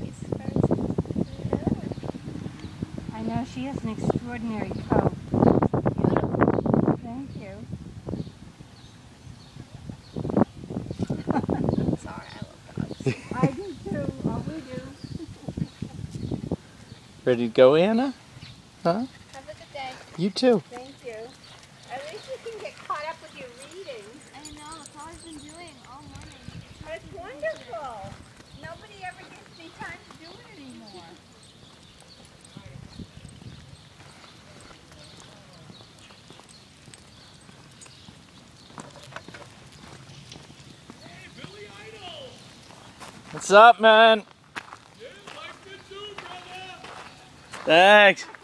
I know she has an extraordinary coat. Thank you. Sorry, I love dogs. I do too. Oh, we do. Ready to go, Anna? Huh? Have a good day. You too. Thank you. At least you can get caught up with your reading. I know, that's all I've been doing all morning. That's wonderful. Nobody ever gives me time to do it anymore. What's up, man? Yeah, like it too, brother. Thanks.